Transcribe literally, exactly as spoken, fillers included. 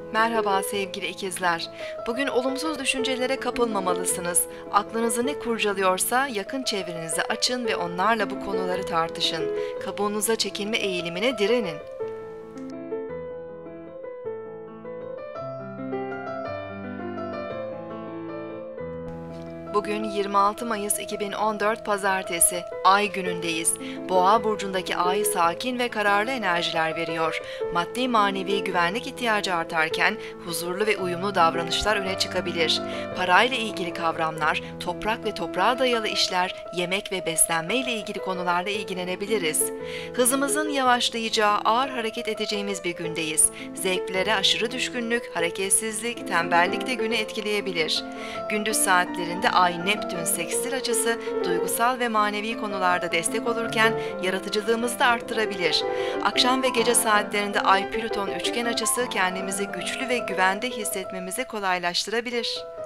Merhaba sevgili ikizler. Bugün olumsuz düşüncelere kapılmamalısınız. Aklınızı ne kurcalıyorsa yakın çevrenizi açın ve onlarla bu konuları tartışın. Kabuğunuza çekilme eğilimine direnin. Bugün yirmi altı Mayıs iki bin on dört Pazartesi, Ay günündeyiz. Boğa burcundaki Ay sakin ve kararlı enerjiler veriyor. Maddi manevi güvenlik ihtiyacı artarken huzurlu ve uyumlu davranışlar öne çıkabilir. Parayla ilgili kavramlar, toprak ve toprağa dayalı işler, yemek ve beslenme ile ilgili konularla ilgilenebiliriz. Hızımızın yavaşlayacağı, ağır hareket edeceğimiz bir gündeyiz. Zevklere aşırı düşkünlük, hareketsizlik, tembellik de günü etkileyebilir. Gündüz saatlerinde Ay-Neptün sekstil açısı duygusal ve manevi konularda destek olurken yaratıcılığımızı da arttırabilir. Akşam ve gece saatlerinde Ay-Plüton üçgen açısı kendimizi güçlü ve güvende hissetmemizi kolaylaştırabilir.